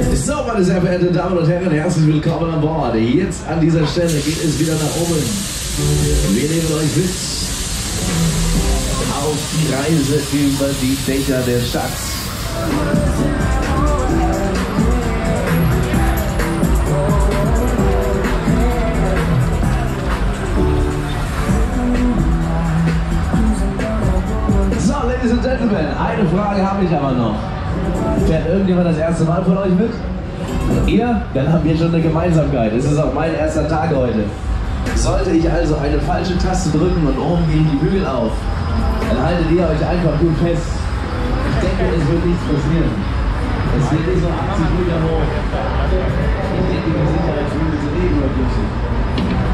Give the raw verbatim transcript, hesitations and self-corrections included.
So, meine sehr verehrten Damen und Herren, herzlich willkommen an Bord. Jetzt an dieser Stelle geht es wieder nach oben. Wir nehmen euch mit auf die Reise über die Dächer der Stadt. So, Ladies and Gentlemen, eine Frage habe ich aber noch. Fährt irgendjemand das erste Mal von euch mit? Ihr? Dann haben wir schon eine Gemeinsamkeit. Es ist auch mein erster Tag heute. Sollte ich also eine falsche Taste drücken und oben gehen die Bügel auf, dann haltet ihr euch einfach gut fest. Ich denke, es wird nichts passieren. Es geht nicht so achtzig Meter hoch. Ich denke, die Sicherheitsbügel sind eh überflüssig.